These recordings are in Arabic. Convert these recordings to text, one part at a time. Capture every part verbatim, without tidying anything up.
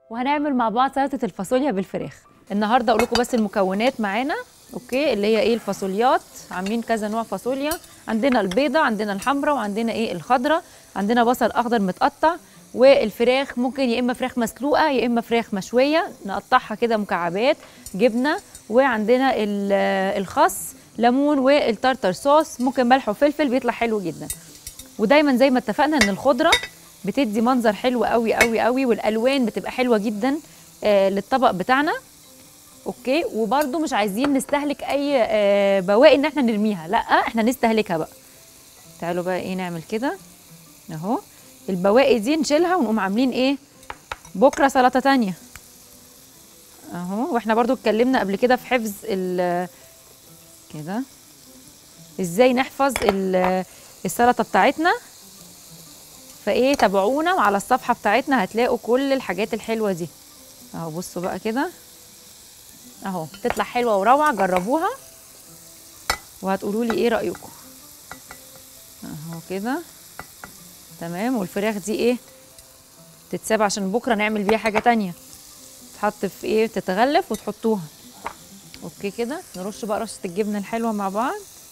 وهنعمل مع بعض سلطه الفاصوليا بالفراخ. النهارده اقول لكم بس المكونات معانا، اوكي، اللي هي ايه الفاصوليات. عاملين كذا نوع فاصوليا، عندنا البيضه، عندنا الحمراء، وعندنا ايه الخضراء، عندنا بصل اخضر متقطع، والفراخ ممكن يا اما فراخ مسلوقه يا اما فراخ مشويه نقطعها كده مكعبات، جبنه، وعندنا الخس، ليمون، والتارتر صوص، ممكن ملح وفلفل بيطلع حلو جدا. ودايما زي ما اتفقنا ان الخضره بتدي منظر حلو قوي قوي قوي، والالوان بتبقى حلوه جدا آه للطبق بتاعنا. اوكي، وبرده مش عايزين نستهلك اي آه بواقي ان احنا نرميها، لا احنا نستهلكها بقى. تعالوا بقى ايه نعمل كده اهو، البواقي دي نشيلها ونقوم عاملين ايه بكره سلطه تانية اهو. واحنا برضو اتكلمنا قبل كده في حفظ ال كده ازاي نحفظ السلطه بتاعتنا، فايه تابعونا على الصفحه بتاعتنا هتلاقوا كل الحاجات الحلوه دي اهو. بصوا بقى كده اهو، بتطلع حلوه وروعه، جربوها وهتقولوا لي ايه رايكم اهو كده تمام. والفراخ دي ايه تتساب عشان بكره نعمل بيها حاجه تانية، تتحط في ايه تتغلف وتحطوها. اوكي كده نرش بقى رشه الجبنه الحلوه مع بعض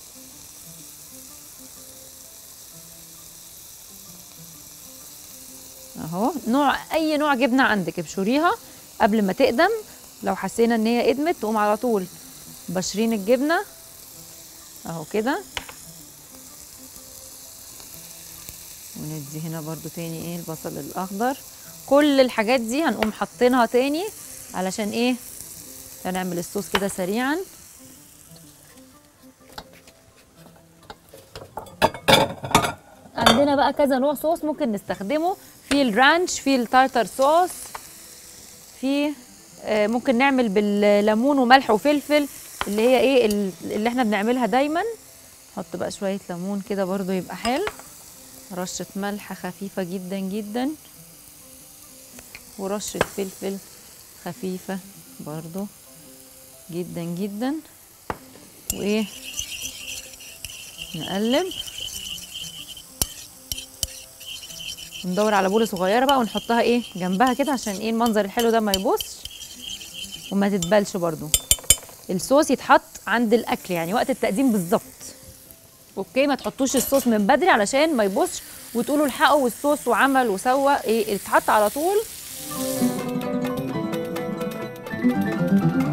اهو. نوع اي نوع جبنه عندك ابشريها قبل ما تقدم، لو حسينا ان هي قدمت تقوم على طول بشرين الجبنه اهو كده. وندي هنا برضو تاني ايه البصل الاخضر. كل الحاجات دي هنقوم حاطينها تاني علشان ايه هنعمل الصوص كده سريعا. عندنا بقى كذا نوع صوص ممكن نستخدمه، في الرانش، في التارتر صوص، في آه ممكن نعمل بالليمون وملح وفلفل اللي هي ايه اللي احنا بنعملها دايما. نحط بقى شويه ليمون كده برضو يبقى حلو، رشه ملح خفيفه جدا جدا، ورشه فلفل خفيفه برضو جدا جدا، وايه نقلب ندور على بوله صغيره بقى ونحطها ايه جنبها كده عشان ايه المنظر الحلو ده ما يبصش وما تتبلش. برضو الصوص يتحط عند الاكل يعني وقت التقديم بالظبط، اوكي. ما تحطوش الصوص من بدري علشان ما يبصش وتقولوا الحقوا والصوص وعمل وسوى، ايه يتحط على طول.